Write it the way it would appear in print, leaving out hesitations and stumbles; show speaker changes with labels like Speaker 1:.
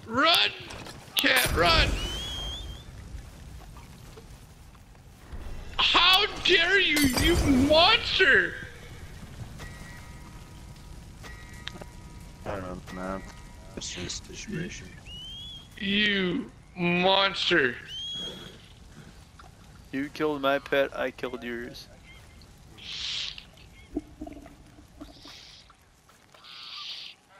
Speaker 1: Run! Can't run! How dare you, you monster!
Speaker 2: I don't know, man. It's just a situation.
Speaker 1: You monster!
Speaker 3: You killed my pet, I killed yours.